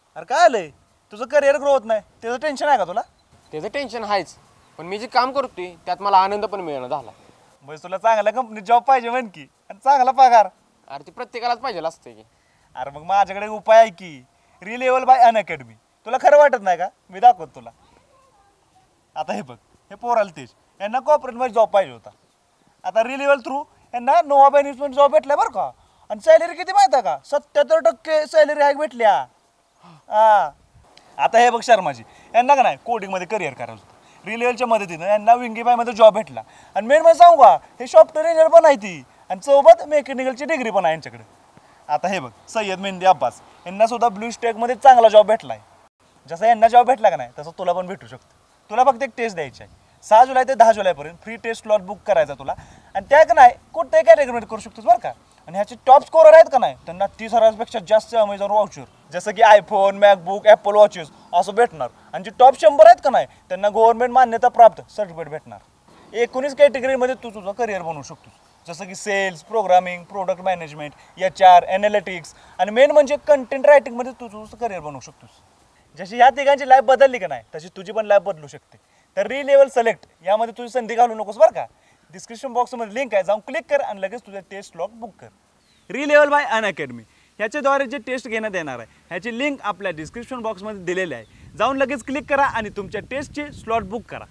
अरे काय आलंय तुझं करिअर ग्रो होत नाही त्याचं टेन्शन आहे का तुला? त्याचं टेन्शन आहेच, पण मी जे काम करतोय त्यात मला आनंद पण मिळणं झाला. बस तुला चांगल्या कंपनीत जॉब पाहिजे म्हण की, आणि चांगला पगार. अरे ते प्रत्येकालाच पाहिजे असते की. अरे मग माझ्याकडे उपाय आहे की, रिलेवल बाय अनअकॅडमी. तुला खरं वाटत नाही का? मी दाखवतो तुला. आता हे बघ, हे पोराला तेज यांना कॉर्पोरेटमध्ये जॉब पाहिजे होता. आता रिलेवल थ्रू यांना नोवा मॅनेजमेंट जॉब भेटला बरं का. आणि सॅलरी किती माहिती आहे का? 77% सॅलरी हाईक भेटल्या. हा आता हे बघ शर्माजी, यांना का नाही कोडिंगमध्ये करिअर करायचं होतं. रिलेवलच्या मदतीनं यांना विंगीबाईमध्ये जॉब भेटला. आणि मेन म्हणजे सांगू का, हे सॉफ्टवेअर इंजिनियर पण आहे ती, आणि सोबत मेकॅनिकलची डिग्री पण आहे यांच्याकडे. आता हे बघ सय्यद मेहंदी अब्बास यांना सुद्धा ब्लू स्टॅकमध्ये चांगला जॉब भेटला आहे. जसं यांना जॉब भेटला का नाही तसं तुला पण भेटू शकतो. तुला फक्त एक टेस्ट द्यायची आहे. 6 जुलै ते 10 जुलैपर्यंत फ्री टेस्ट स्लॉट बुक करायचा तुला. आणि त्या का नाही कोणत्याही कॅटेगरीमध्ये करू शकतोस बरं का. आणि ह्याचे टॉप स्कोरर आहेत का नाही त्यांना 30,000पेक्षा जास्त अमेझॉन वाउचर, जसं की आयफोन, मॅकबुक, ॲपल वॉचेस असं भेटणार. आणि जे टॉप 100 आहेत का नाही त्यांना गव्हर्नमेंट मान्यता प्राप्त सर्टिफिकेट भेटणार. 19 कॅटेगरीमध्ये तू तुझं करिअर बनवू शकतोस, जसं की sales, programming, product management, HR, analytics, आणि मेन म्हणजे कंटेंट रायटिंगमध्ये तू तुझं करिअर बनवू शकतोस. जशी ह्या तिघांची लाईफ बदलली का नाही तशी तुझी पण लाईफ बदलू शकते. तर रिलेवल सिलेक्ट यामध्ये तुझी संधी घालू नकोस बरं का. डिस्क्रिप्शन बॉक्समध्ये लिंक आहे, जाऊन क्लिक कर आणि लगेच तुझं टेस्ट स्लॉट बुक कर. रिलेवल बाय अनअकॅडमी ह्याच्याद्वारे जे टेस्ट घेण्यात येणार आहे ह्याची लिंक आपल्या डिस्क्रिप्शन बॉक्समध्ये दिलेली आहे. जाऊन लगेच क्लिक करा आणि तुमच्या टेस्टचे स्लॉट बुक करा.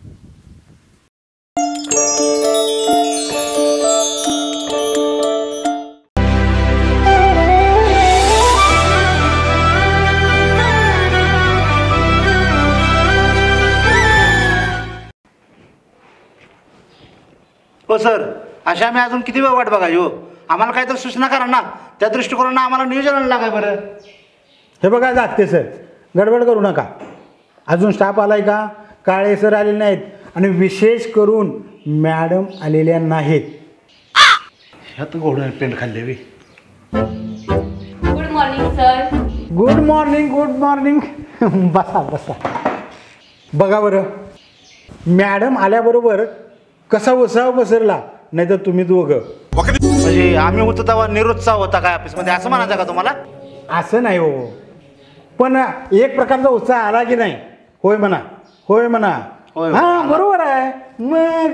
हो सर, अशा आम्ही अजून किती वेळ वाट बघायची हो. आम्हाला काहीतरी सूचना करा ना, त्या दृष्टिकोनानं आम्हाला नियोजन लागाय बरं. हे बघा जागते सर, गडबड करू नका. अजून स्टाफ आलाय का? काळे सर आलेले नाहीत, आणि विशेष करून मॅडम आलेल्या नाहीत. ह्यात घोडून पेंट खाल्ले वे. Good morning sir. Good morning, good morning. बसा बसा. बघा बरं, मॅडम आल्याबरोबर कसा उत्साह पसरला, नाही तर तुम्ही दोघं. म्हणजे आम्ही होतो तेव्हा निरुत्साह होता काय ऑफिसमध्ये, असं म्हणायचं का तुम्हाला? असं नाही हो, पण एक प्रकारचा उत्साह आला की नाही. होय म्हणा, होय म्हणा. हां बरोबर आहे. मग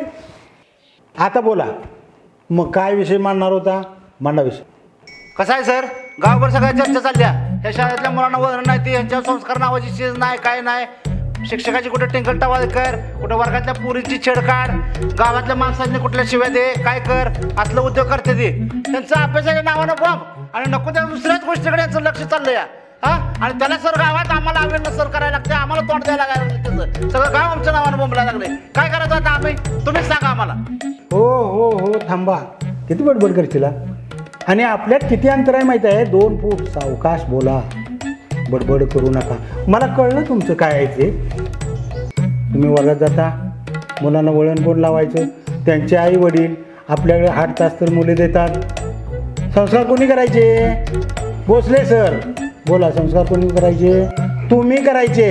आता बोला, मग काय विषय मांडणार होता? मांडा विषय. कसं आहे सर, गावभर सगळ्या चर्चा चालल्या. ह्या शाळेतल्या मुलांना वळण नाही, ती यांच्यावर संस्कार नावाची चीज नाही, काय नाही. शिक्षकाची कुठे टिंकल टवाळ कर, कुठं वर्गातल्या पोरीची छेडकाड, गावातल्या माणसांनी कुठल्या शिव्या दे, काय कर, असलं उद्योग करते ते. त्यांचं अभ्यासाच्या नावानं बॉम्ब, आणि नको त्या दुसऱ्याच गोष्टीकडे यांचं लक्ष चाललं या. हां, आणि त्याला सर गावात आम्हाला अवेअरनेस सर करायला लागते, आम्हाला तोंड द्यायला लागलं. त्याचं सगळं गाव आमच्या नावानं बोंबला लागले. काय करायचं आता आम्ही, तुम्हीच सांगा आम्हाला. हो हो हो, थांबा. किती बडबड करशील? आणि आपल्यात किती अंतर आहे माहीत आहे? 2 फूट. सावकाश बोला, बडबड करू नका. मला कळलं तुमचं काय आहे ते. तुम्ही वर्गात जाता, मुलांना वळण कोण लावायचं, त्यांचे आई वडील आपल्याकडे 8 तास तर मुले देतात. संस्कार कोणी करायचे? भोसले सर. बोला, संस्कार कोणी करायचे? तुम्ही करायचे.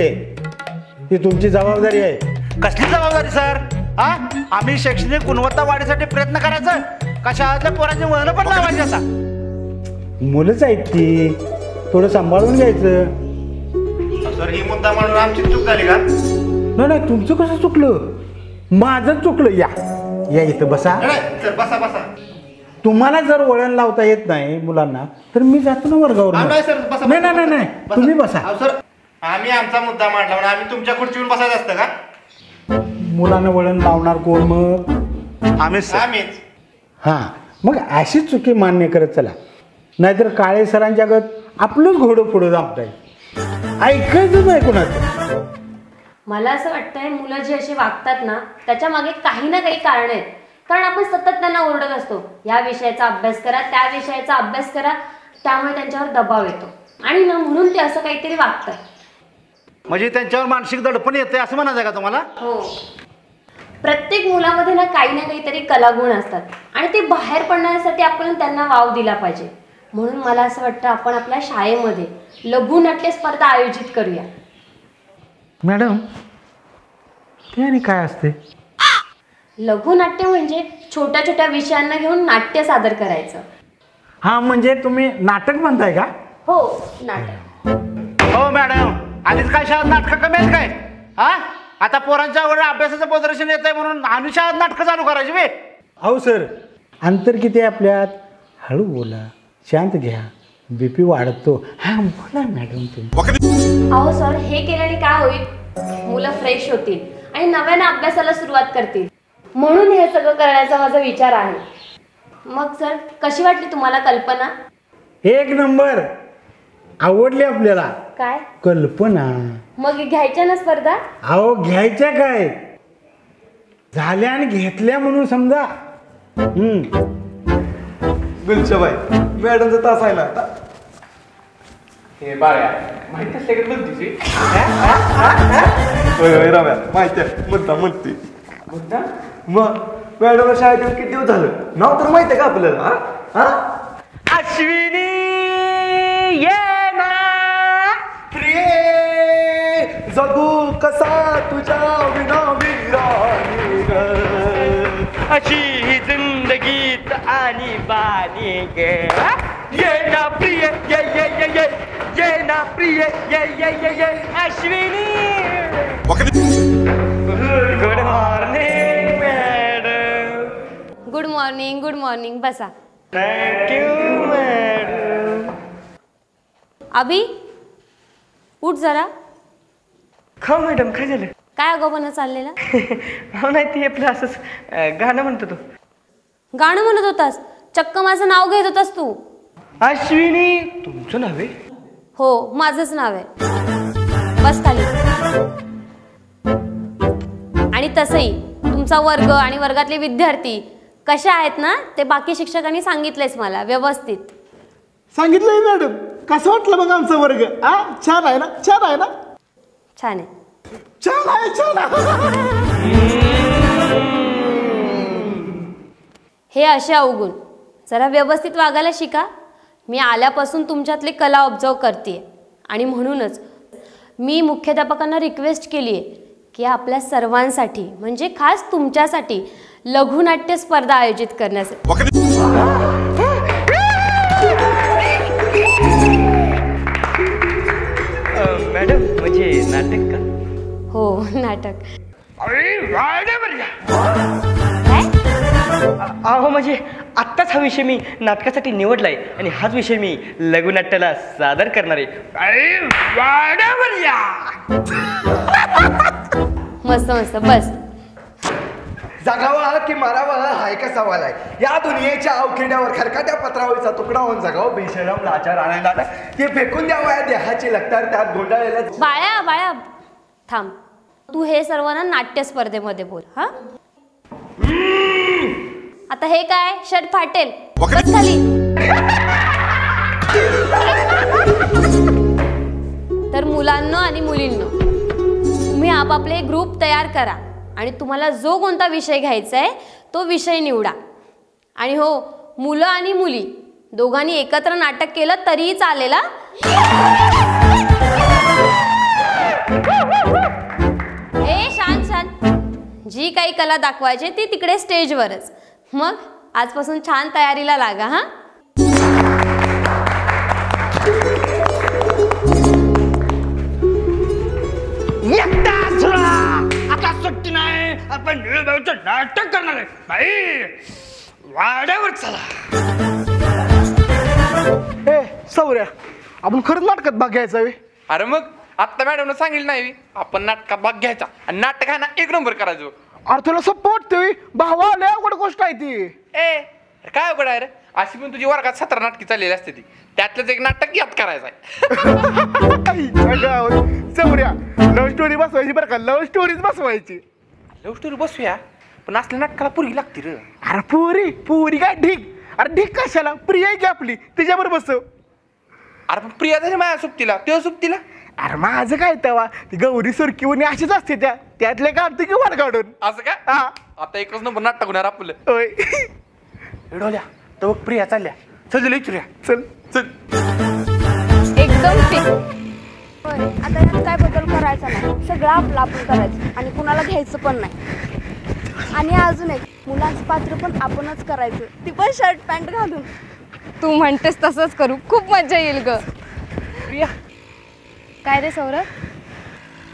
ती तुमची जबाबदारी आहे. कसली जबाबदारी सर? हां, आम्ही शैक्षणिक गुणवत्ता वाढीसाठी प्रयत्न करायचं का शाळेतल्या पोरांची वळणं पण लावायची? आता मुलंच आहेत ती, थोडं सांभाळून घ्यायचं. सर, ही मुद्दा म्हणून आमची चूक झाली का? नाही नाही, तुमचं कसं चुकलं? माझं चुकलं. या या इथं बसा. सर बसा बसा. तुम्हाला जर वळण लावता येत नाही मुलांना तर मी जातो ना वर्गावर. नाही सर, बसा. नाही नाही नाही, तुम्ही बसा. सर, आम्ही आमचा मुद्दा मांडला म्हणून आम्ही तुमच्या खुर्चीवर बसायचं असतं का? मुलांना वळण लावणार कोण मग? आम्हीच. हां, मग अशीच चुकी मान्य करत चला, नाहीतर काळे सरांच्या गत आपलंच घोडं पुढं दाबताय. ऐकायचं नाही कोणाचं. मला असं वाटतंय मुलं जे असे वागतात ना त्याच्या मागे काही ना काही कारण आहेत. कारण आपण सतत त्यांना ओरडत असतो, या विषयाचा अभ्यास करा, त्या विषयाचा अभ्यास करा, त्यामुळे त्यांच्यावर दबाव येतो आणि ना म्हणून ते असं काहीतरी वागतात. म्हणजे त्यांच्यावर मानसिक दडपण येते असं म्हणायचं का तुम्हाला? हो, प्रत्येक मुलामध्ये ना काहीतरी कलागुण असतात आणि ते बाहेर पडण्यासाठी आपण त्यांना वाव दिला पाहिजे. म्हणून मला असं वाटतं आपण आपल्या शाळेमध्ये लघुनाट्य स्पर्धा आयोजित करूया. मॅडम, ते आणि काय असते? लघुनाट्य म्हणजे छोट्या छोट्या विषयांना घेऊन नाट्य सादर करायचं. हां, म्हणजे तुम्ही नाटक म्हणताय का? हो, नाटक. हो मॅडम, आधीच काय शाळेत नाटकं कमी आहेत काय? हा आता पोरांच्या आवड अभ्यासाचं प्रदर्शन येत आहे म्हणून आणि शाळेत नाटकं चालू करायची बे? अहो सर, अंतर किती आहे आपल्यात? हळू बोला, शांत घ्या, बीपी वाढतो. हा बोला मॅडम तुम्ही. अहो सर, हे केल्याने काय होईल? मुलं फ्रेश होतील आणि नव्यानं अभ्यासाला सुरुवात करतील. म्हणून हे सगळं करण्याचा माझा विचार आहे. मग सर, कशी वाटली तुम्हाला कल्पना? एक नंबर, आवडली आपल्याला काय कल्पना. मग घ्यायच्या ना स्पर्धा? अहो घ्यायच्या काय, झाल्या आणि घेतल्या म्हणून समजा. गुलशाबाई, मॅडमचा तास आहे ना आता. हे बाळ्या माहिती असते का तुझी? होय होय रम्या, माहिती आहे, मुद्दा म्हणते. मग मॅडमला शाळेत येऊन किती दिवस झालं? नाव तर माहिती आहे का आपल्याला? हा हा अश्विनी ये ना प्रिये, जगू कसा तुझ्या विना विरानी ग. अशी ही जिंदगीत आणि बानी गे. ये ना प्रिय ये ये ये ये ये ना प्रिय ये ये ये ये Ashwini. Good morning madam. Good morning, good morning. बसा. Thank you madam. अभि, उठ जरा. खा मॅडम, काय झालं? काय अगोपणा चाललेला? हो नाही ते आपलं असंच गाणं म्हणतो तो. गाणं म्हणत होतास? चक्क माझं नाव घेत होतास तू? अश्विनी तुमचं नाव आहे? हो, माझंच नाव आहे. बस खाली. आणि तसंही तुमचा वर्ग आणि वर्गातले विद्यार्थी कशा आहेत ना, ते बाकी शिक्षकांनी सांगितलेच मला व्यवस्थित. सांगितलंय मॅडम. कसं वाटलं मग आमचा वर्ग? हा छान आहे ना? छान आहे ना? छान आहे. छान आहे, छान आहे. हे असे अवगुण जरा व्यवस्थित वागायला शिका. मी आल्यापासून तुमच्यातली कला ऑब्झर्व करते आणि म्हणूनच मी मुख्याध्यापकांना रिक्वेस्ट केली आहे की आपल्या सर्वांसाठी म्हणजे खास तुमच्यासाठी लघुनाट्य स्पर्धा आयोजित करण्यासाठी. मॅडम म्हणजे नाटक का? हो, नाटक. काय? अहो म्हणजे आत्ताच हा विषय मी नाटकासाठी निवडलाय आणि हाच विषय मी लघुनाट्याला सादर करणार आहे. मस्त मस्त. बस. जगावा की मारावा हा एकच सवाल आहे. या दुनियेच्या अवखिंड्यावर खरकाट्या पत्रावळीचा तुकडा होऊन जगावं बेशरम लाचार आणायला ते फेकून द्यावं या देहाची लक्तार त्यात गोंधळलेल्या. बाळ्या बाळ्या थांब. तू हे सर्व ना नाट्य स्पर्धेमध्ये बोल. हा आता हे काय शर्ट फाटेल. बस खाली. तर मुलांनो आणि मुलींनो, तुम्ही आपापले ग्रुप तयार करा आणि तुम्हाला जो कोणता विषय घ्यायचा आहे तो विषय निवडा. आणि हो, मुलं आणि मुली दोघांनी एकत्र नाटक केलं तरीही चालेल. ए शांत शांत. जी काही कला दाखवायची ती तिकडे स्टेजवरच. मग आजपासून छान तयारीला लागा. हा आता सुट्टी नाही, आपण निळूभाऊचं नाटक करणार आहे बाई. वाड्यावर चला. ए सौर्या, आपण खरंच नाटकात भाग घ्यायचा वे? अरे मग आत्ता मॅडमनं सांगितलं नाही आपण नाटकात भाग घ्यायचा आणि नाटक आहे ना 1 नंबर करायचो. अरे तुला सोपं वाटतंय? भावा लय अवघड गोष्ट आहे ती. ए काय अवघड आहे रे? अशी पण तुझी वर्गात 17 नाटकी चाललेली असते ती. त्यातलंच एक नाटक याद करायचं आहे. सौर्या, लव्ह स्टोरी बसवायची बरं का? लव्ह स्टोरीज बसवायची. लव्ह स्टोरी बसूया, पण असल्या नाटकाला पुरी लागते रे. अरे पुरी पुरी काय ढीक? अरे ढीक कशाला? प्रिया आहे की आपली, तिच्याबरोबर बसव. अरे पण प्रिया झाली माझ्या सुट्टीला, तेव्हा सुट्टीला. अरे माझं काय तेव्हा ती गौरी सुरकीवणी अशीच असते त्यातले काढते की वर काढून. असं का? हा आता 1च नंबर नाटक होणार आपलं. होय. एवढ्या तर बघ प्रिया चालल्या. चल विचारूया. चल चल. एकदम ठीक. आता यात काय बदल करायचा नाही, सगळं आपलं आपण करायचं आणि कुणाला घ्यायचं पण नाही. आणि अजून एक, मुलांचं पात्र पण आपणच करायचं, ती पण शर्ट पॅन्ट घालून. तू म्हणतेस तसंच करू, खूप मजा येईल ग. काय रे सौरभ?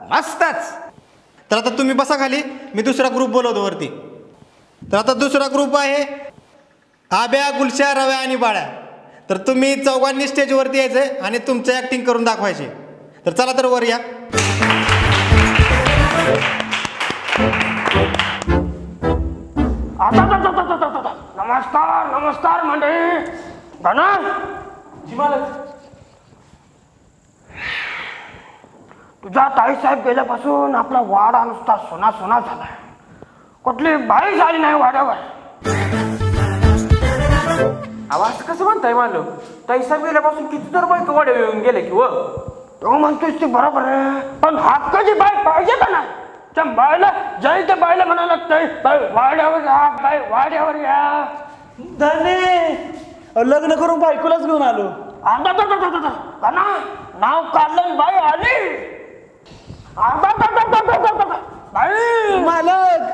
मस्तच. तर आता तुम्ही बसा खाली, मी दुसरा ग्रुप बोलवतो वरती. तर आता दुसरा ग्रुप आहे आब्या, गुलशा, रव्या आणि बाळ्या. तर तुम्ही चौघांनी स्टेजवरती यायचं आणि तुमचं ॲक्टिंग करून दाखवायची. तर चला तर वर या. नमस्कार नमस्कार मंडळी. तुझा ताईसाहेब गेल्यापासून आपला वाडा नुसता सोना सोना झालाय. कुठली बाई झाली नाही वाड्यावर. आवाज कसं म्हणताय मालक? ताईसाहेब गेल्यापासून किती तर बायका वाड्या येऊन गेले की व. तो म्हणतोस ते बरोबर आहे, पण हक्काची बाई पाहिजे का नाही? त्या बायला जाईल त्या बायला म्हणायला लागतंय बाई वाड्यावर या, बाई वाड्यावर या. धने लग्न करून बायकोलाच घेऊन आलो. नाव काढलं बाई आली. बाई मालक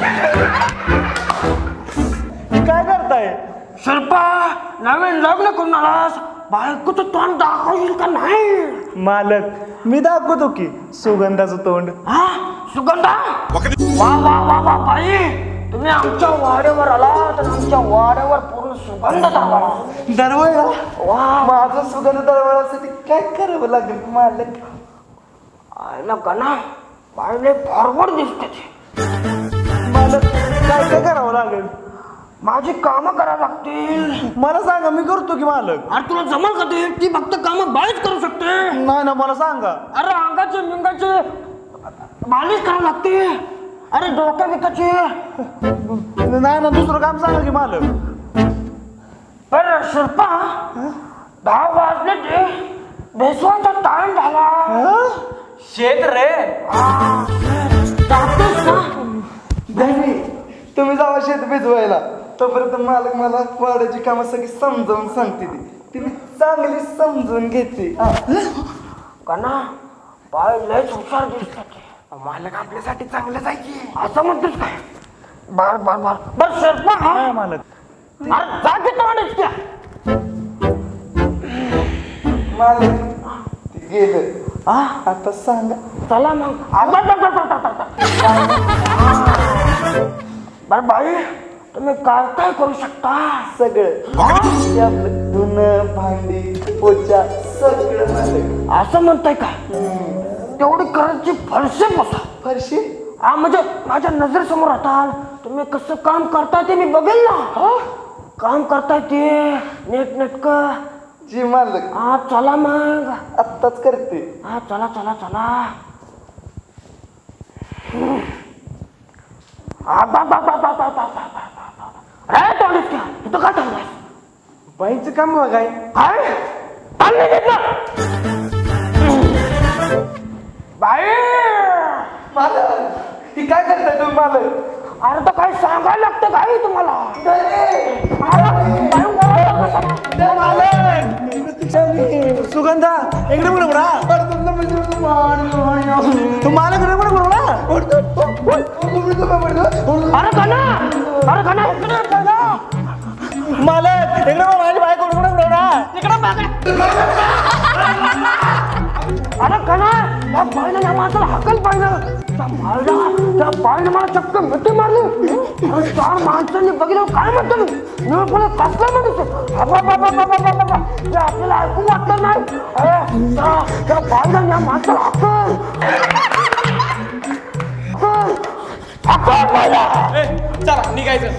काय करताय? शिल्पा नवीन लग्न करून आलास, बायकोचं तोंड दाखवशील का नाही? मालक मी दाखवतो की सुगंधाचं तोंड. हा सुगंधा, वा वा वा वा बाई, तुम्ही आमच्या वाड्यावर आला तर आमच्या वाड्यावर पूर्ण सुगंध दरवळा. दरवळला? वा, माझं सुगंध दरवळासाठी काय करावं लागेल मालक? आयला गणा बाईले फॉरवर्ड दिसते. मालक काय काय करावं लागेल? माझी कामं करायला लागतील. मला सांगा, मी करतो की मालक. अरे तुला जमल का ते? ती फक्त कामं बाईच करू शकते. नाही ना, मला सांगा. अरे अंगाचे मिंगाचे मालिश करावं लागते. अरे डोक्या बिकाचे नाही ना, दुसरं काम सांगा की मालक. बरं शिल्पा, 10 वाजले ते बेसवायचा टाइम झाला. शेत रे. जातोस ना? नाही, तुम्ही जावा शेत भिजवायला. तोपर्यंत मालक मला वाड्याची कामं सगळी समजावून सांगते. ती मी चांगली समजून घेते. कना बाय लयच हुशार दिसते. मालक आपल्यासाठी चांगलंच आहे की. असं म्हणतोस काय? बर बर बर बर शिल्पा. हा मालक. अरे जा की तोंडच क्या मालक ते गेलं. आता सांगा. चला मग. बर बाई, तुम्ही काय काय करू शकता? सगळं. आपलं धुणं, भांडी, पोचा सगळं मालक. असं म्हणताय का? तेवढी करायची फरशी बसा. फरशी? हा म्हणजे माझ्या नजरेसमोर राहताल. तुम्ही कसं काम करताय ते मी बघेल ना. काम करताय ते नीट नेटकं. जी मालक. हा चला मग. आत्ताच करते. हा चला चला चला. रे तोंडीच क्या इथं काय थांबलाय? बाईचं काम बघाय. काय चाललंय तिथलं? बाई मालक ती काय करताय तुम्ही मालक? अरे तर काही सांगायला लागतं काय तुम्हाला? सुगंधा इकडे बोल बडा. तू मालक कडे बोल बडा. अरे गाना, अरे गाना मालक इकडे बघ, माझी बायको कुठे बडा. इकडे बघ. अरे गाना त्या बाईला या माणसाला हकल पाहिलं. त्या बाईने मला चक्क मिठी मारली. अरे 4 माणसांनी बघितलं काय म्हणतो मी कसलं म्हणतो आपल्याला ऐकू वाटलं नाही. त्या बाईला या माणसाला हकल चला निघायचं.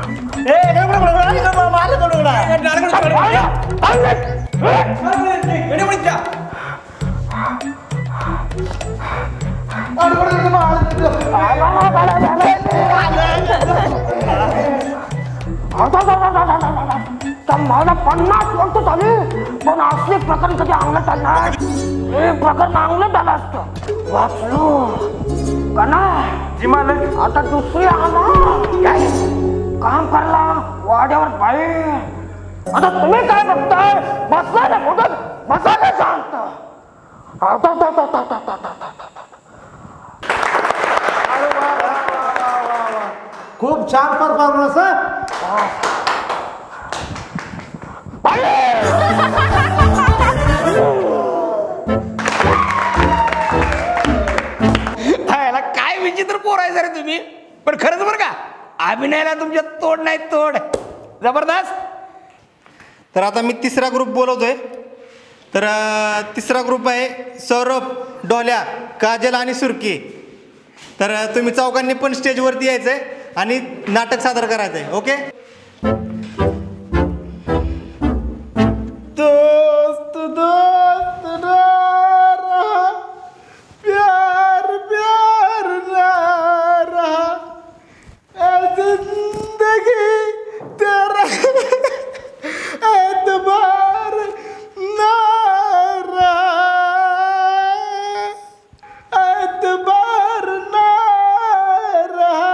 मला 50 वर्ष झाली पण असले प्रकरण कधी अंगलट आलं. हे प्रकरण अंगलट आलं असतं वाचलो का ना. जी मालक. आता दुसरी आला काम करला वाड्यावर बाई. आता तुम्ही काय बघताय? बसला ना कुठं बसा ना शांत. खूप छान परफॉर्मन्स. बोलायचं रे तुम्ही, पण खरंच बरं का अभिनयाला तुमच्या तोड नाही तोड, जबरदस्त. तर आता मी तिसरा ग्रुप बोलवतोय. तर तिसरा ग्रुप आहे सौरभ, डोल्या, काजल आणि सुरकी. तर तुम्ही चौघांनी पण स्टेजवरती यायचं आहे आणि नाटक सादर करायचं आहे. ओके. दोस्त दोस्त ना रहा, प्यार प्यार ना रहा, ऐ जिंदगी तेरा एतबार ना रहा, एतबार ना रहा.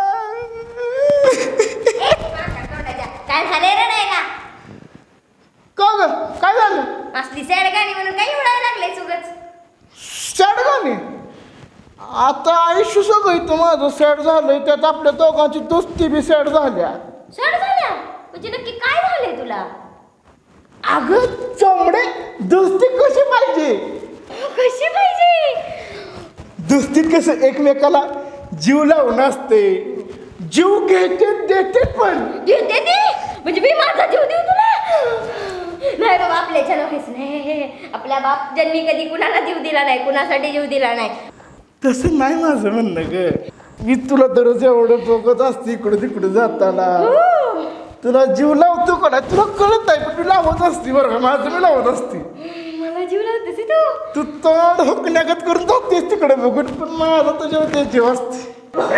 काय झाले रे नाही का? का ग काय झालं? असली सॅड गाणी म्हणून काही उडायला लागले सुगच. सॅड गाणी? आता आयुष्य सगळं इथं माझं सॅड झालंय, त्यात आपल्या दोघांची दोस्ती बी सॅड झाल्या. सॅड झाल्या म्हणजे नक्की काय झालंय तुला? अगं चमडे, दोस्ती कशी पाहिजे? कशी पाहिजे? दोस्तीत कसं एकमेकाला जीव लावून असते, जीव घेते देते पण. देते ते म्हणजे मी माझा जीव देऊ तुला? नाही बाबा, आपल्याच्या लोकेच नाही. आपल्या बाप जन्मी कधी कुणाला जीव दिला नाही, कुणासाठी जीव दिला नाही. तसं नाही माझं म्हणणं ग. मी तुला दररोज एवढं बघत असते इकडे तिकडे जाताना, तुला जीव लावतो का नाही तुला कळत नाही, पण तू लावत असते बरं का. माझं मी लावत असते. मला जीव लावतेस तू तोंड हुकण्यागत करून जातेस तिकडे बघून, पण माझा तुझ्यावर जीव असते.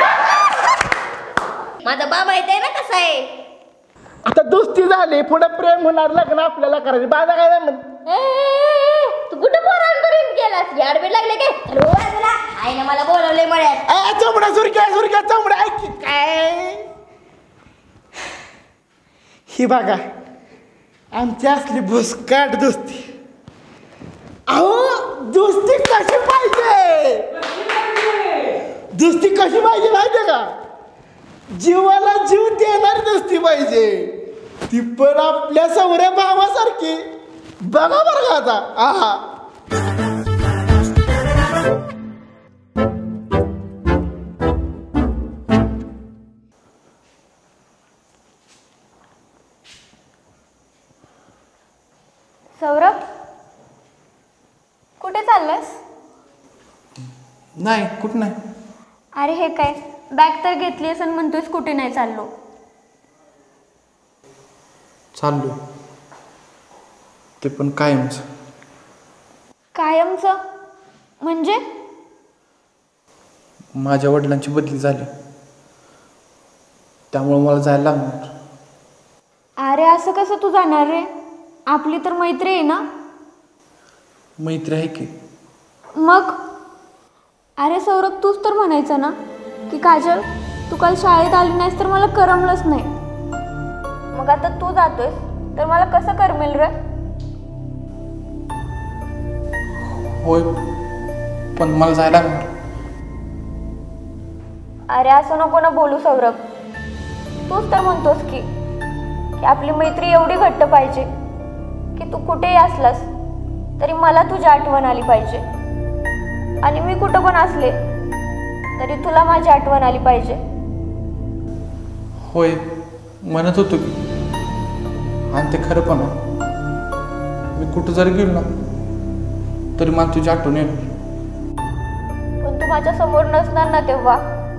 माझा बाबा माहित आहे ना कसा आहे. आता दोस्ती झाली, पुढे प्रेम होणार, लग्न आपल्याला करायचं. बाजा काय म्हण तू कुठं पोरांपर्यंत गेलास? याडबीड लागले काय? हॅलो बाजूला आईने मला बोलवलंय मळ्यात. चमडा सुरक्या सुरक्या चमडा ऐक काय. ही बघा आमची असली भुसकाट दोस्ती. अहो दोस्ती कशी पाहिजे? दोस्ती कशी पाहिजे माहिती का? जीवाला जीव देणारी दोस्ती पाहिजे, ती पण आपल्या सौऱ्या भावासारखी. बघा बरं का आता. आहा सौरभ कुठे चाललंस? नाही कुठं नाही. अरे हे काय बॅग तर घेतलीस आणि म्हणतोयस कुठे नाही चाललो? चाललो ते पण कायमचं. कायमचं म्हणजे? माझ्या वडिलांची बदली झाली, त्यामुळे मला जायला लागणार. अरे असं कसं तू जाणार रे? आपली तर मैत्री आहे ना. मैत्री आहे की. मग अरे सौरभ तूच तर म्हणायचं ना की काजल तू काल शाळेत आली नाहीस तर मला करमलंच नाही. मग आता तू जातोयस तर मला कसं करमेल रे? होय पण मला जायला लागणार. अरे असं नको ना बोलू सौरभ. तूच तर म्हणतोस की आपली मैत्री एवढी घट्ट पाहिजे की तू कुठेही असलास तरी मला तुझी आठवण आली पाहिजे, आणि मी कुठं पण असले तरी तुला माझी आठवण आली पाहिजे. होय म्हणत होतो की, आणि ते खरं पण आहे. मी कुठं जरी गेलो ना तरी मला तुझी आठवण येणार. पण तू माझ्या समोर नसणार ना तेव्हा.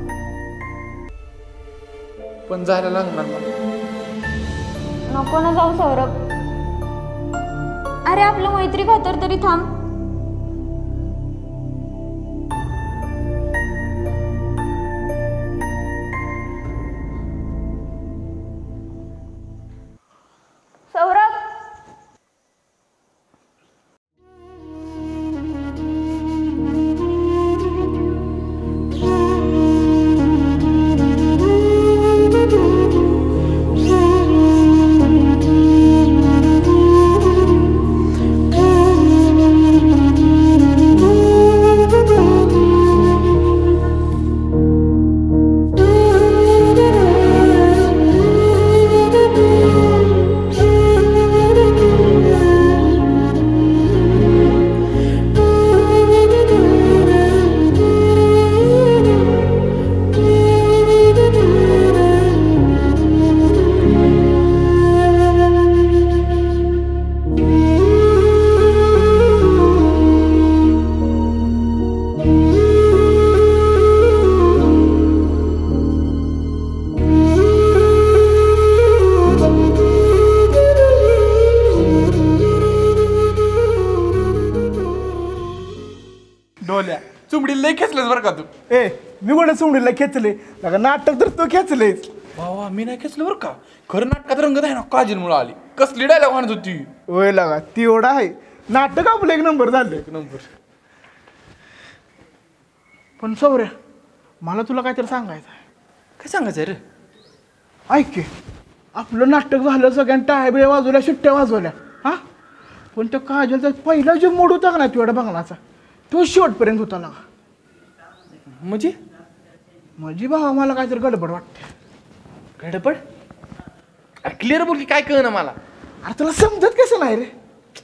पण जायला लागणार मला. नको ना जाऊ सौरभ. अरे आपलं मैत्री खातर तरी थांब. सौरभ डोल्या चुमडी लय खेचलंस बरं का तू. ए मी कोणा सोडीला खेचले लगा नाटक तर तू खेचलेस. वा मी नाही खेचलं बरं का. खरं नाटकात रंगत आहे ना काजलमुळे आली. कसली डायलॉग म्हणत होती. होय लगा ती एवढा आहे नाटक आपलं 1 नंबर झालं. 1 नंबर. पण सौर्या मला तुला काहीतरी सांगायचं आहे. काय सांगायचं रे. ऐक की आपलं नाटक झालं सगळ्यांनी टाळ्या वाजवल्या शिट्ट्या वाजवल्या हा पण त्या काजलचा पहिला जो मूड होता का ना तेवढा बंगलाचा तो शेवटपर्यंत होता ना. म्हणजे माझी भावा मला काहीतरी गडबड वाटते. गडबड. क्लिअर बोल की काय कळ ना मला. अरे तुला समजत कसं नाही रे.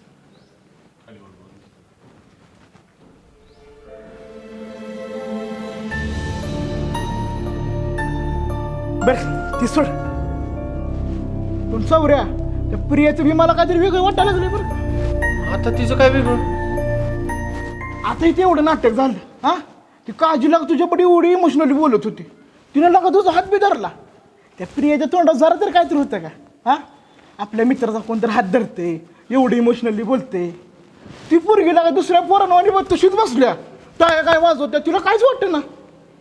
बर ती सोड पण सौर्या त्या प्रियाचं बी मला काहीतरी वेगळं वाटायला लागलं बरं. आता तिचं काय वेगळं. आता इथे एवढं नाटक झालं हा ती काजीला तुझ्याकडे एवढी इमोशनली बोलत होती तिने लगा तुझा हात बी धरला. त्या प्रियाच्या तोंडात जरा तर काहीतरी होतं का हा आपल्या मित्राचा कोणतरी हात धरते एवढी इमोशनली बोलते. ती पोरगी लागा दुसऱ्या पोरांवानी बघ तशीच बसल्या टाळ्या काय वाजवत्या तिला काहीच वाटतं ना.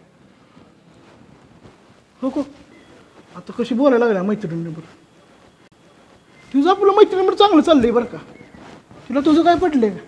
हो आता कशी बोलायला लागल्या मैत्रिणीबरोबर. तुझं आपलं मैत्रिणीबरोबर चांगलं चाललंय बरं का. तुला तुझं काय पटलंय का.